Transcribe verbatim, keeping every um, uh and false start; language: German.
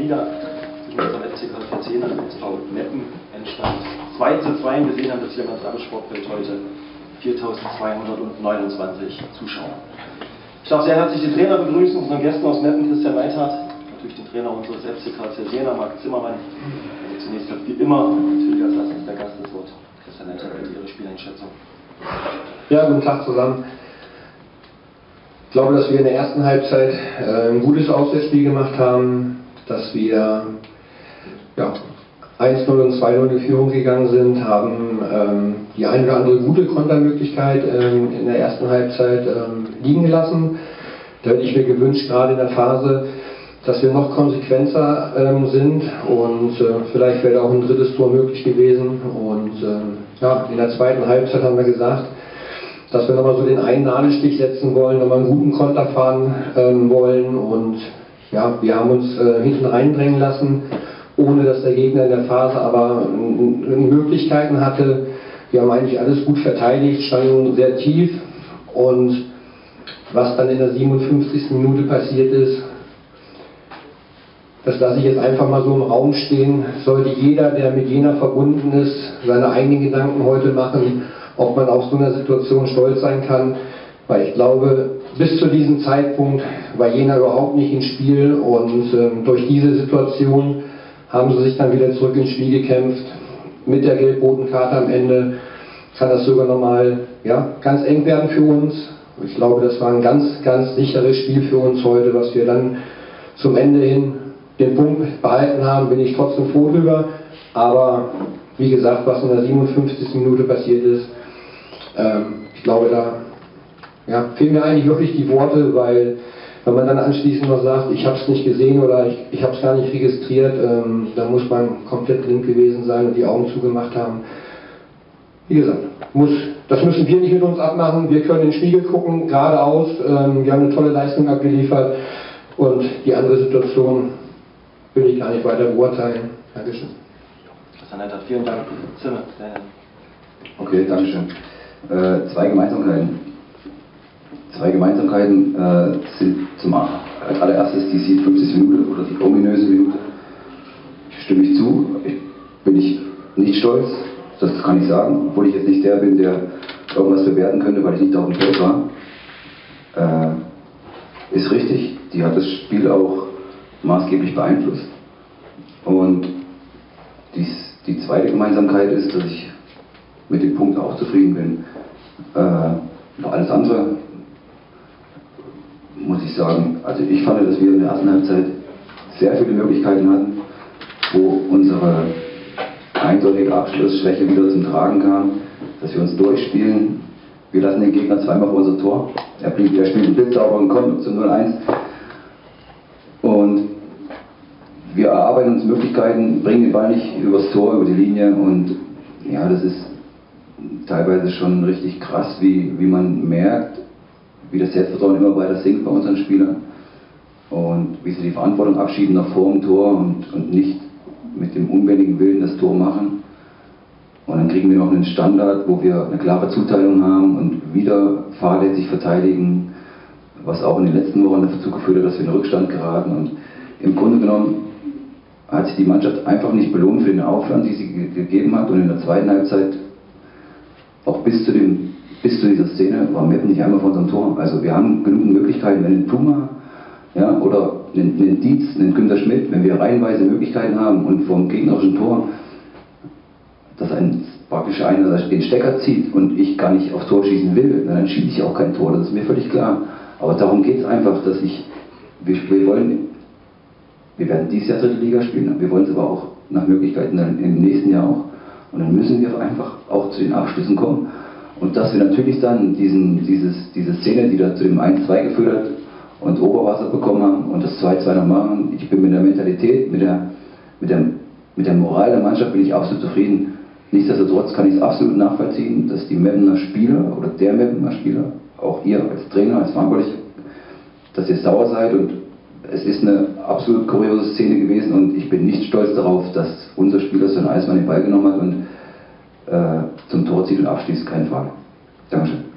Liga zwischen unserem F C K vierzehn und S V Meppen entstand zwei zu zwei. Wir sehen an das Jürgens Sportfeld heute viertausendzweihundertneunundzwanzig Zuschauer. Ich darf sehr herzlich den Trainer begrüßen, unseren Gästen aus Meppen, Christian Neithardt, natürlich den Trainer unseres F C K vierzehn, Marc Zimmermann. Also zunächst hat wie immer natürlich als erstes der Gast das Wort. Christian Neithardt, bitte Ihre Spieleinschätzung. Ja, guten Tag zusammen. Ich glaube, dass wir in der ersten Halbzeit äh, ein gutes Auswärtsspiel gemacht haben, dass wir ja, eins null und zwei null in Führung gegangen sind, haben ähm, die eine oder andere gute Kontermöglichkeit ähm, in der ersten Halbzeit ähm, liegen gelassen. Da hätte ich mir gewünscht, gerade in der Phase, dass wir noch konsequenter ähm, sind und äh, vielleicht wäre auch ein drittes Tor möglich gewesen. Und ähm, ja, in der zweiten Halbzeit haben wir gesagt, dass wir nochmal so den einen Nadelstich setzen wollen, nochmal einen guten Konter fahren ähm, wollen. Und ja, wir haben uns äh, hinten reindrängen lassen, ohne dass der Gegner in der Phase aber äh, Möglichkeiten hatte. Wir haben eigentlich alles gut verteidigt, standen sehr tief. Und was dann in der siebenundfünfzigsten Minute passiert ist, das lasse ich jetzt einfach mal so im Raum stehen. Sollte jeder, der mit Jena verbunden ist, seine eigenen Gedanken heute machen, ob man auf so einer Situation stolz sein kann. Weil ich glaube, bis zu diesem Zeitpunkt war Jena überhaupt nicht im Spiel und ähm, durch diese Situation haben sie sich dann wieder zurück ins Spiel gekämpft. Mit der gelb-roten Karte am Ende kann das sogar nochmal ja, ganz eng werden für uns. Ich glaube, das war ein ganz, ganz sicheres Spiel für uns heute, was wir dann zum Ende hin den Punkt behalten haben, bin ich trotzdem froh drüber. Aber wie gesagt, was in der siebenundfünfzigsten Minute passiert ist, ähm, ich glaube, da ja, fehlen mir eigentlich wirklich die Worte, weil wenn man dann anschließend noch sagt, ich habe es nicht gesehen oder ich, ich habe es gar nicht registriert, ähm, dann muss man komplett blind gewesen sein und die Augen zugemacht haben. Wie gesagt, muss, das müssen wir nicht mit uns abmachen, wir können in den Spiegel gucken, geradeaus, ähm, wir haben eine tolle Leistung abgeliefert und die andere Situation will ich gar nicht weiter beurteilen. Dankeschön. Christian Neithardt, vielen Dank. Zimmer. Okay, Dankeschön. Äh, zwei Gemeinsamkeiten. Zwei Gemeinsamkeiten äh, sind zum als allererstes die siebenundfünfzigste Minute oder die ominöse Minute. Stimme ich zu, ich, bin ich nicht stolz, das kann ich sagen, obwohl ich jetzt nicht der bin, der irgendwas bewerten könnte, weil ich nicht auf dem Feld war. Äh, ist richtig, die hat das Spiel auch maßgeblich beeinflusst. Und dies, die zweite Gemeinsamkeit ist, dass ich mit dem Punkt auch zufrieden bin. Äh, alles andere muss ich sagen, also ich fand, dass wir in der ersten Halbzeit sehr viele Möglichkeiten hatten, wo unsere eindeutige Abschlussschwäche wieder zum Tragen kam, dass wir uns durchspielen. Wir lassen den Gegner zweimal vor unser Tor. Er, blieb, er spielt einen blitzsauberen Konter zu null eins. Und wir erarbeiten uns Möglichkeiten, bringen den Ball nicht übers Tor, über die Linie. Und ja, das ist teilweise schon richtig krass, wie, wie man merkt, wie das Selbstvertrauen immer weiter sinkt bei unseren Spielern. Und wie sie die Verantwortung abschieben nach vor dem Tor und, und nicht mit dem unbändigen Willen das Tor machen. Und dann kriegen wir noch einen Standard, wo wir eine klare Zuteilung haben und wieder fahrlässig verteidigen, was auch in den letzten Wochen dazu geführt hat, dass wir in den Rückstand geraten. Und im Grunde genommen hat sich die Mannschaft einfach nicht belohnt für den Aufwand, die sie ge gegeben hat. Und in der zweiten Halbzeit, auch bis zu, dem, bis zu dieser Szene, war Meppen nicht einmal vor unserem Tor. Also wir haben genug Möglichkeiten, wenn ein Puma ja, oder einen, einen Dietz, einen Günter Schmidt, wenn wir reihenweise Möglichkeiten haben und vom gegnerischen Tor, dass ein praktisch einer den Stecker zieht und ich gar nicht aufs Tor schießen will, dann schieße ich auch kein Tor, das ist mir völlig klar. Aber darum geht es einfach, dass ich, wir, wir wollen, wir werden dieses Jahr dritte Liga spielen, wir wollen es aber auch nach Möglichkeiten dann im nächsten Jahr auch. Und dann müssen wir einfach auch zu den Abschlüssen kommen. Und dass wir natürlich dann diesen, dieses, diese Szene, die da zu dem eins zwei geführt hat und Oberwasser bekommen haben und das zwei zwei noch machen, ich bin mit der Mentalität, mit der, mit der, mit der Moral der Mannschaft bin ich absolut zufrieden. Nichtsdestotrotz kann ich es absolut nachvollziehen, dass die Meppener Spieler oder der Meppener Spieler, auch ihr als Trainer, als Verantwortlicher, dass ihr sauer seid und es ist eine absolut kuriose Szene gewesen und ich bin nicht stolz darauf, dass unser Spieler so ein Eismann den Ball genommen hat und äh, zum Tor zieht und abschließt, keine Frage. Dankeschön.